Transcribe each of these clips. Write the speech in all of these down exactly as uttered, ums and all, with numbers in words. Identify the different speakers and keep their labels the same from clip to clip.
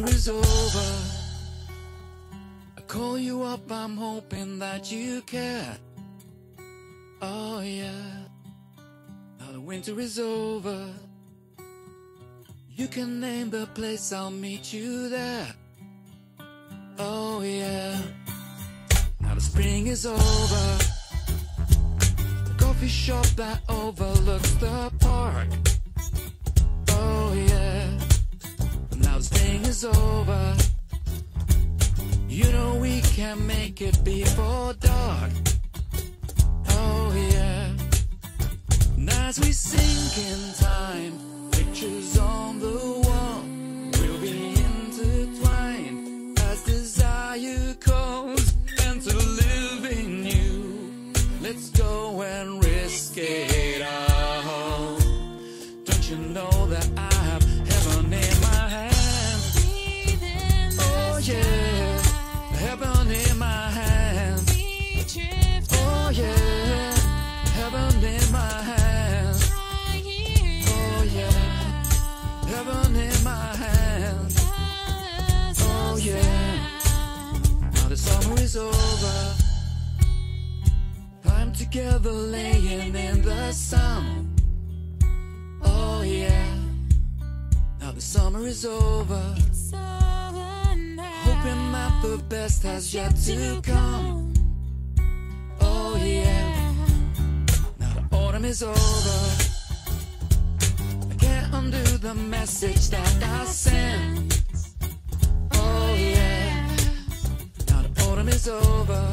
Speaker 1: winter is over, I call you up, I'm hoping that you care. Oh yeah, now the winter is over, you can name the place, I'll meet you there. Oh yeah, now the spring is over, the coffee shop that overlooks the park. Oh yeah, now the spring is over, you know we can make it before dark. Oh yeah, and as we sink in time, pictures on the wall will be intertwined as desire calls, and to live in you, let's go and risk it all. Don't you know that I have heaven in my hand? Oh yeah, heaven in my hand. Oh yeah, heaven in my hand. Oh yeah, heaven in my hand. Oh yeah, now the summer is over, I'm together laying in the sun. Oh yeah, now the summer is over, hoping that the best has yet to come. Oh yeah, now the autumn is over, I can't undo the message that I sent. Oh yeah, now the autumn is over,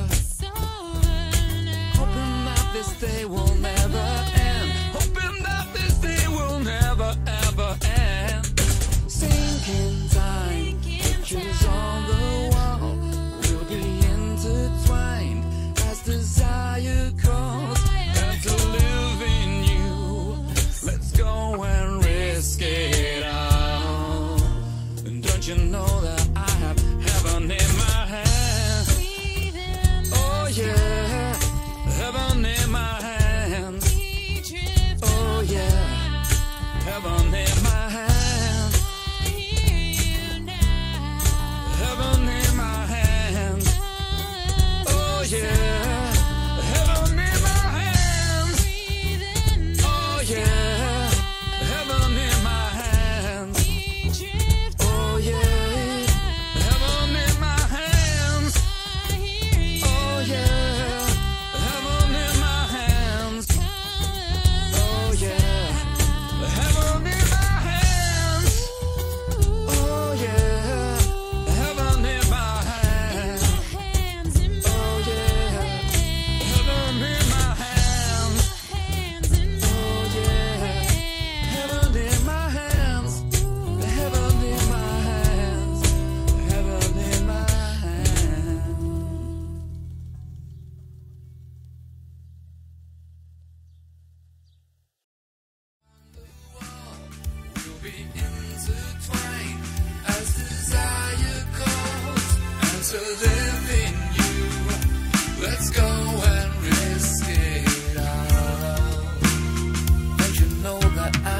Speaker 1: hoping that this day will never end, hoping that this day will never ever end. Sinking time, pictures on the wall will be intertwined as desire calls, and to live in you, let's go and risk it all. And don't you know that I have heaven in my hand? Oh yeah, heaven in my hand. Oh yeah, heaven in my hand. Heaven in my hand. Oh yeah, heaven in my hand. Oh yeah, heaven in my hand. Oh yeah, heaven in my hands. Oh yeah, heaven in my hands. Oh yeah, heaven in my hands. Oh yeah, heaven in my hands. Oh yeah, heaven in my hands. Oh yeah, heaven in my hands. Heaven in my hands. Heaven in my hands. We'll be intertwined as desire calls, and to live in you, let's go and risk it all. Don't you know that I